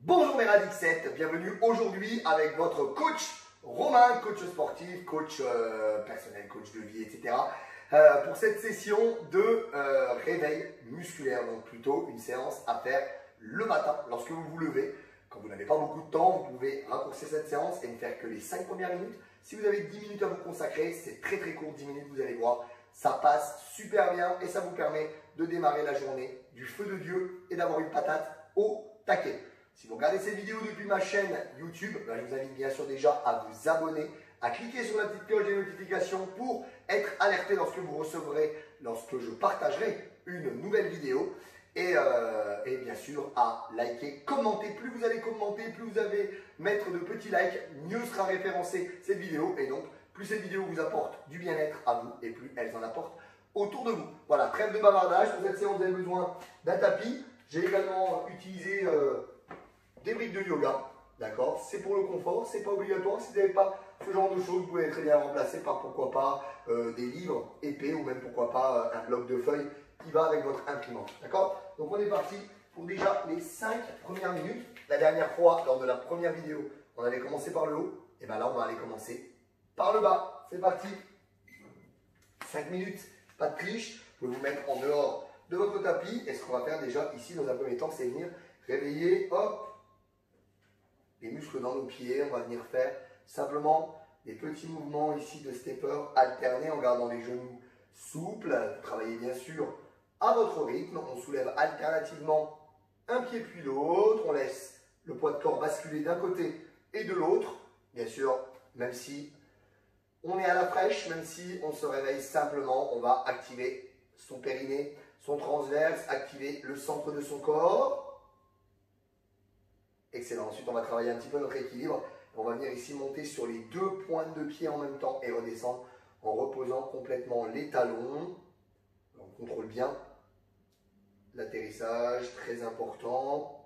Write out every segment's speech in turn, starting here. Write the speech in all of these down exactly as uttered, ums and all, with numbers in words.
Bonjour mes Radixettes, bienvenue aujourd'hui avec votre coach Romain, coach sportif, coach euh, personnel, coach de vie, et cetera. Euh, pour cette session de euh, réveil musculaire, donc plutôt une séance à faire le matin lorsque vous vous levez. Quand vous n'avez pas beaucoup de temps, vous pouvez raccourcir cette séance et ne faire que les cinq premières minutes. Si vous avez dix minutes à vous consacrer, c'est très très court, dix minutes, vous allez voir, ça passe super bien et ça vous permet de démarrer la journée du feu de Dieu et d'avoir une patate au taquet. Si vous regardez cette vidéo depuis ma chaîne YouTube, ben je vous invite bien sûr déjà à vous abonner, à cliquer sur la petite cloche des notifications pour être alerté lorsque vous recevrez, lorsque je partagerai une nouvelle vidéo. Et, euh, et bien sûr à liker, commenter. Plus vous allez commenter, plus vous allez mettre de petits likes, mieux sera référencée cette vidéo. Et donc, plus cette vidéo vous apporte du bien-être à vous et plus elles en apportent autour de vous. Voilà, trêve de bavardage. Pour cette séance, vous avez besoin d'un tapis. J'ai également utilisé euh, des briques de yoga. D'accord, c'est pour le confort, c'est pas obligatoire. Si vous n'avez pas ce genre de choses, vous pouvez très bien remplacer par pourquoi pas euh, des livres épais ou même pourquoi pas euh, un bloc de feuilles qui va avec votre imprimante. D'accord? Donc on est parti pour déjà les cinq premières minutes. La dernière fois, lors de la première vidéo, on avait commencé par le haut. Et bien là, on va aller commencer par le bas. C'est parti. cinq minutes, pas de triche. Vous pouvez vous mettre en dehors de votre tapis. Et ce qu'on va faire déjà ici, dans un premier temps, c'est venir réveiller, hop, les muscles dans nos pieds. On va venir faire simplement des petits mouvements ici de stepper alternés en gardant les genoux souples. Travaillez bien sûr à votre rythme. On soulève alternativement un pied puis l'autre. On laisse le poids de corps basculer d'un côté et de l'autre. Bien sûr, même si on est à la fraîche, même si on se réveille simplement, on va activer son périnée, son transverse, activer le centre de son corps. Excellent. Ensuite, on va travailler un petit peu notre équilibre. On va venir ici monter sur les deux pointes de pied en même temps et redescendre en reposant complètement les talons. On contrôle bien l'atterrissage, très important.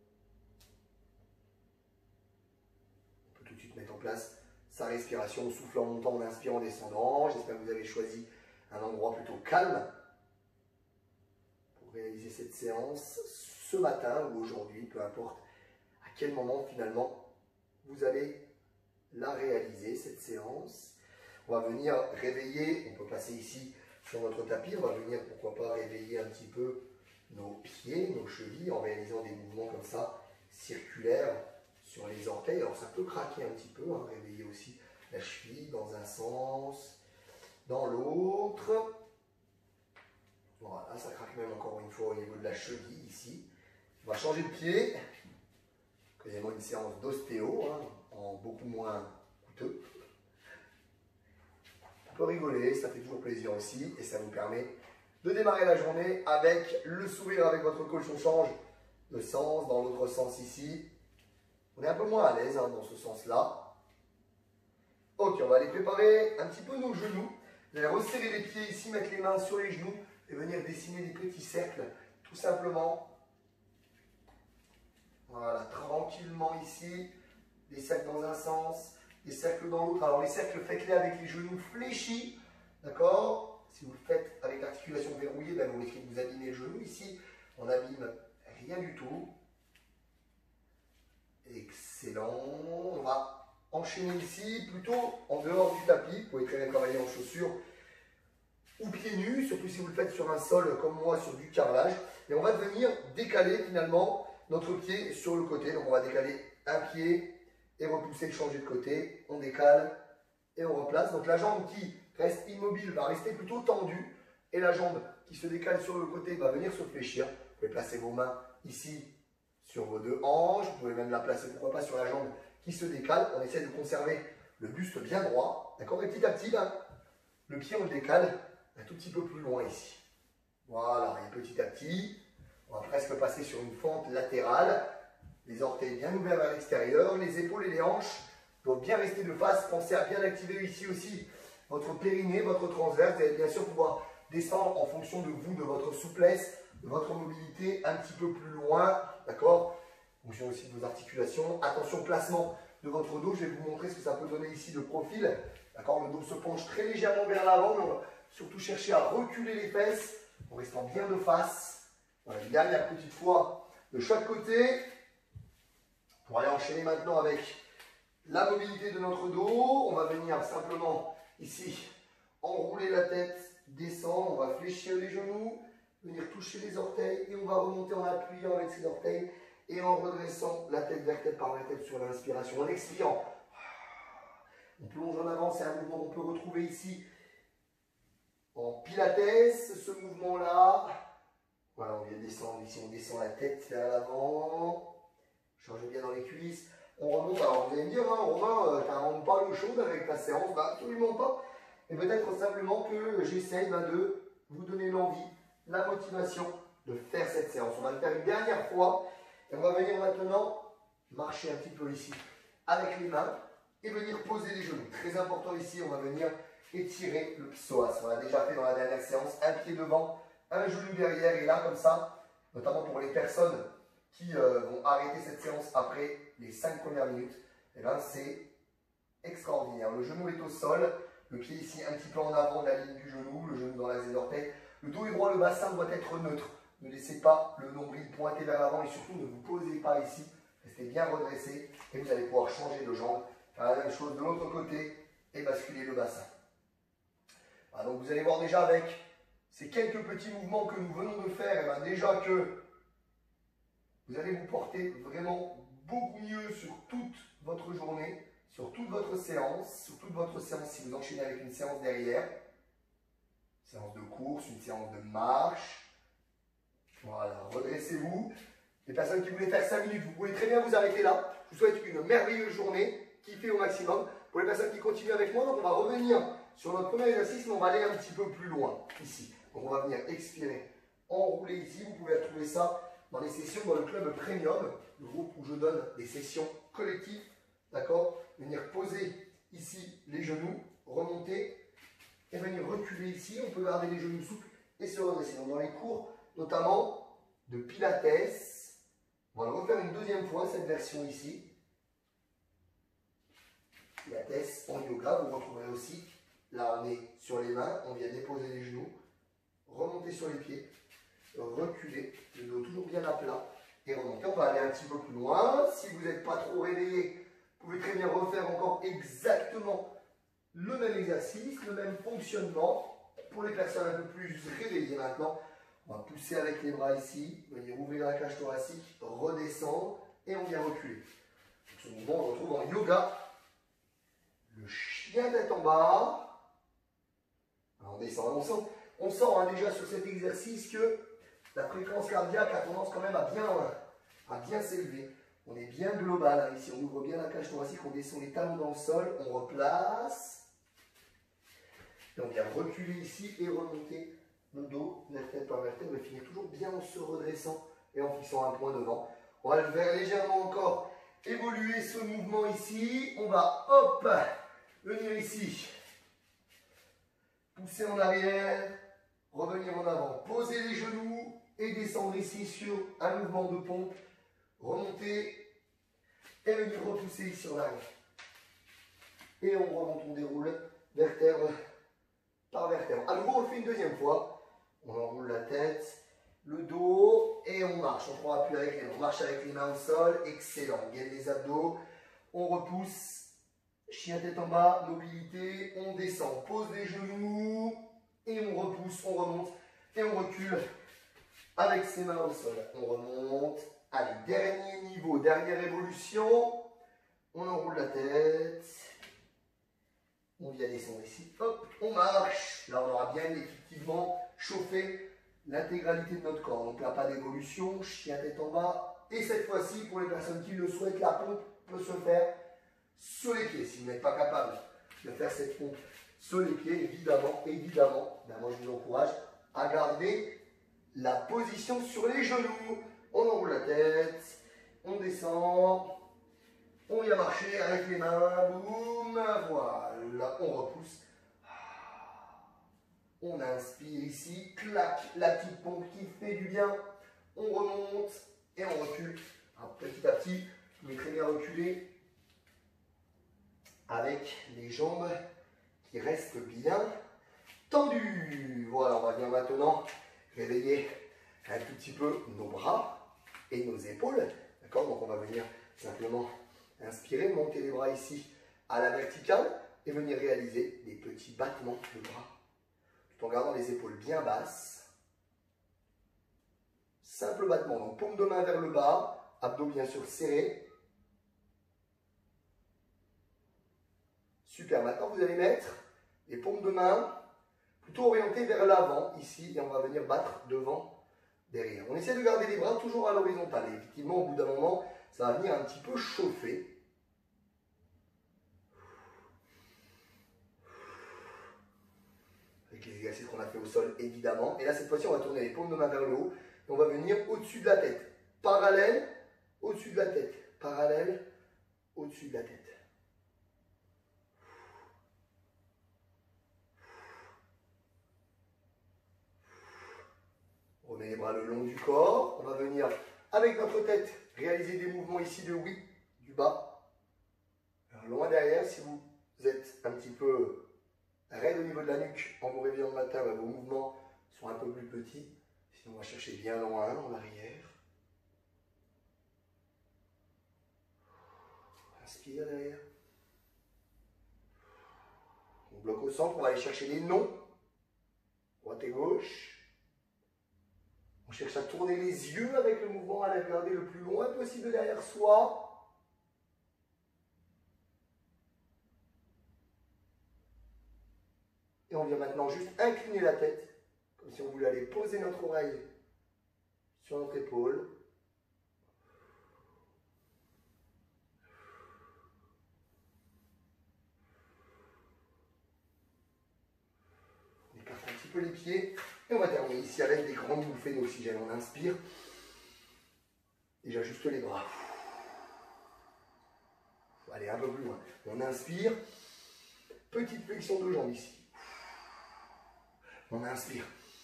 On peut tout de suite mettre en place sa respiration, souffle en montant, en inspirant, en descendant. J'espère que vous avez choisi un endroit plutôt calme pour réaliser cette séance ce matin ou aujourd'hui, peu importe à quel moment finalement vous allez la réaliser, cette séance. On va venir réveiller, on peut passer ici sur notre tapis, on va venir pourquoi pas réveiller un petit peu nos pieds, nos chevilles en réalisant des mouvements comme ça, circulaires sur les orteils. Alors ça peut craquer un petit peu, hein, réveiller aussi la cheville dans un sens, dans l'autre. Voilà, ça craque même encore une fois au niveau de la cheville ici. On va changer de pied. Quasiment une séance d'ostéo, hein, en beaucoup moins coûteux. On peut rigoler, ça fait toujours plaisir aussi et ça vous permet de démarrer la journée avec le sourire avec votre coach. On change de sens dans l'autre sens ici. On est un peu moins à l'aise hein, dans ce sens-là. Ok, on va aller préparer un petit peu nos genoux. Vous allez resserrer les pieds ici, mettre les mains sur les genoux et venir dessiner des petits cercles, tout simplement. Voilà, tranquillement ici, des cercles dans un sens, des cercles dans l'autre. Alors les cercles, faites-les avec les genoux fléchis, d'accord? Si vous le faites avec l'articulation verrouillée, ben vous risquez de vous abîmer le genou. Ici, on n'abîme rien du tout. Excellent. On va enchaîner ici, plutôt en dehors du tapis. Vous pouvez très bien travailler en chaussures ou pieds nus, surtout si vous le faites sur un sol comme moi, sur du carrelage. Et on va venir décaler finalement notre pied sur le côté. Donc on va décaler un pied et repousser, changer de côté. On décale et on replace. Donc la jambe qui reste immobile va rester plutôt tendue. Et la jambe qui se décale sur le côté va venir se fléchir. Vous pouvez placer vos mains ici sur vos deux hanches. Vous pouvez même la placer, pourquoi pas, sur la jambe qui se décale. On essaie de conserver le buste bien droit. D'accord? Et petit à petit, ben, le pied, on le décale un tout petit peu plus loin ici. Voilà. Et petit à petit, on va presque passer sur une fente latérale. Les orteils bien ouverts vers l'extérieur. Les épaules et les hanches doivent bien rester de face. Pensez à bien activer ici aussi votre périnée, votre transverse. Vous allez bien sûr pouvoir descendre en fonction de vous, de votre souplesse, de votre mobilité un petit peu plus loin. D'accord? En fonction aussi de vos articulations. Attention au placement de votre dos. Je vais vous montrer ce que ça peut donner ici de profil. D'accord? Le dos se penche très légèrement vers l'avant. Mais on va surtout chercher à reculer les fesses en restant bien de face. Voilà, une dernière petite fois de chaque côté. Pour aller enchaîner maintenant avec la mobilité de notre dos, on va venir simplement ici enrouler la tête, descendre, on va fléchir les genoux, venir toucher les orteils et on va remonter en appuyant avec ses orteils et en redressant la tête vertèbre par vertèbre sur l'inspiration. En expirant, on plonge en avant, c'est un mouvement qu'on peut retrouver ici en pilates, ce mouvement-là. Voilà, on vient descendre ici, on descend la tête vers l'avant, charge bien dans les cuisses. On remonte, alors vous allez me dire, hein, Romain, euh, t'as vraiment pas l'eau chaude avec ta séance, bah, absolument pas. Mais peut-être simplement que j'essaye ben, de vous donner l'envie, la motivation de faire cette séance. On va le faire une dernière fois et on va venir maintenant marcher un petit peu ici avec les mains et venir poser les genoux. Très important ici, on va venir étirer le psoas. On l'a déjà fait dans la dernière séance, un pied devant, un genou derrière et là comme ça, notamment pour les personnes qui euh, vont arrêter cette séance après les cinq premières minutes, et ben c'est extraordinaire. Le genou est au sol, le pied ici un petit peu en avant de la ligne du genou, le genou dans la zone d'orteil. Le dos est droit, le bassin doit être neutre. Ne laissez pas le nombril pointer vers l'avant et surtout ne vous posez pas ici. Restez bien redressé et vous allez pouvoir changer de jambe. Faire la même chose de l'autre côté et basculer le bassin. Voilà, donc vous allez voir déjà avec ces quelques petits mouvements que nous venons de faire, et ben déjà que vous allez vous porter vraiment beaucoup mieux sur toute votre journée, sur toute votre séance, sur toute votre séance si vous enchaînez avec une séance derrière. Une séance de course, une séance de marche. Voilà, redressez-vous. Les personnes qui voulaient faire cinq minutes, vous pouvez très bien vous arrêter là. Je vous souhaite une merveilleuse journée, kiffez au maximum. Pour les personnes qui continuent avec moi, donc on va revenir sur notre premier exercice, mais on va aller un petit peu plus loin, ici. Donc on va venir expirer, enrouler ici. Vous pouvez retrouver ça dans les sessions dans le club Premium, le groupe où je donne des sessions collectives. D'accord? Venir poser ici les genoux, remonter et venir reculer ici. On peut garder les genoux souples et se redresser. Donc dans les cours, notamment de Pilates, on va le refaire une deuxième fois, cette version ici. Pilates en yoga, vous retrouverez aussi. Là, on est sur les mains, on vient déposer les genoux, remonter sur les pieds, reculer, le dos toujours bien à plat et remonter. On va aller un petit peu plus loin. Si vous n'êtes pas trop réveillé, vous pouvez très bien refaire encore exactement le même exercice, le même fonctionnement. Pour les personnes un peu plus réveillées maintenant, on va pousser avec les bras ici, venir ouvrir la cage thoracique, redescendre et on vient reculer. Ce mouvement, on retrouve en yoga. Le chien tête en bas. Alors on descend, on sent, on sent hein, déjà sur cet exercice que la fréquence cardiaque a tendance quand même à bien, à bien s'élever. On est bien global hein, ici, on ouvre bien la cage thoracique, on descend les talons dans le sol, on replace. Et on vient reculer ici et remonter le dos, vertèbre par vertèbre, mais finir toujours bien en se redressant et en fixant un point devant. On va le faire légèrement encore évoluer ce mouvement ici. On va, hop, venir ici, pousser en arrière, revenir en avant, poser les genoux et descendre ici sur un mouvement de pompe, remonter et venir repousser ici en arrière. Et on remonte, on déroule vertèbre par vertèbre. À nouveau, on le fait une deuxième fois. On enroule la tête, le dos et on marche. On prend appui avec les mains. On marche avec les mains au sol. Excellent. On gaine les abdos. On repousse. Chien tête en bas, mobilité. On descend. On pose les genoux et on repousse. On remonte et on recule avec ses mains au sol. On remonte. Allez, dernier niveau, dernière évolution. On enroule la tête. On vient descendre ici. Hop, on marche. Là, on aura bien effectivement chauffé l'intégralité de notre corps. Donc là, pas d'évolution. Chien tête en bas. Et cette fois-ci, pour les personnes qui le souhaitent, la pompe peut se faire sur les pieds. Si vous n'êtes pas capable de faire cette pompe sur les pieds, évidemment, évidemment, ben moi je vous encourage à garder la position sur les genoux. On enroule la tête, on descend, on vient marcher avec les mains, boum, voilà, on repousse. On inspire ici, clac, la petite pompe qui fait du bien. On remonte et on recule. Alors, petit à petit, vous pouvez très bien reculer avec les jambes qui restent bien tendues. Voilà, on va bien maintenant réveiller un tout petit peu nos bras et nos épaules. D'accord? Donc on va venir Simplement inspirer, monter les bras ici à la verticale et venir réaliser des petits battements de bras tout en gardant les épaules bien basses. Simple battement, donc paume de main vers le bas, abdos bien sûr serrés. Super, maintenant vous allez mettre les paumes de main plutôt orientées vers l'avant ici et on va venir battre devant, derrière. On essaie de garder les bras toujours à l'horizontale et effectivement au bout d'un moment ça va venir un petit peu chauffer. Avec les exercices qu'on a fait au sol évidemment. Et là cette fois-ci on va tourner les paumes de main vers le haut et on va venir au-dessus de la tête. Parallèle, au-dessus de la tête. Parallèle, au-dessus de la tête. On remet les bras le long du corps. On va venir avec notre tête réaliser des mouvements ici de oui, du bas. Alors, loin derrière, si vous êtes un petit peu raide au niveau de la nuque en vous réveillant le matin, vos mouvements sont un peu plus petits. Sinon, on va chercher bien loin en arrière. Inspire derrière. On bloque au centre, on va aller chercher les noms. Droite et gauche. On cherche à tourner les yeux avec le mouvement, à les regarder le plus loin possible derrière soi. Et on vient maintenant juste incliner la tête, comme si on voulait aller poser notre oreille sur notre épaule. On écarte un petit peu les pieds. Et on va terminer ici avec des grandes bouffées d'oxygène. On inspire. Et j'ajuste les bras. Allez, un peu plus loin. On inspire. Petite flexion de jambes ici. On inspire.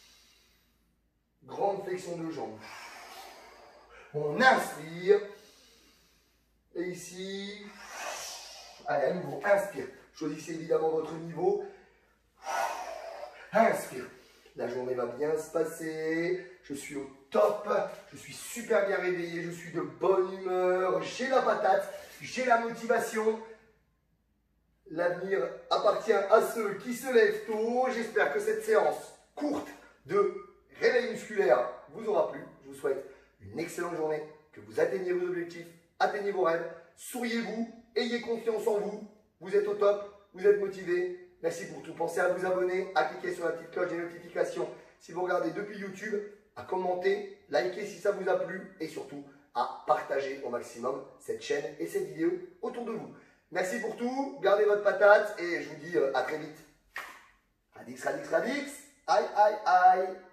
Grande flexion de jambes. On inspire. Et ici. Allez, à nouveau, inspire. Choisissez évidemment votre niveau. Inspire. La journée va bien se passer, je suis au top, je suis super bien réveillé, je suis de bonne humeur, j'ai la patate, j'ai la motivation. L'avenir appartient à ceux qui se lèvent tôt. J'espère que cette séance courte de réveil musculaire vous aura plu. Je vous souhaite une excellente journée, que vous atteigniez vos objectifs, atteignez vos rêves, souriez-vous, ayez confiance en vous, vous êtes au top, vous êtes motivé. Merci pour tout. Pensez à vous abonner, à cliquer sur la petite cloche des notifications si vous regardez depuis YouTube, à commenter, liker si ça vous a plu et surtout à partager au maximum cette chaîne et cette vidéo autour de vous. Merci pour tout, gardez votre patate et je vous dis à très vite. Radix, radix, radix, aïe, aïe, aïe.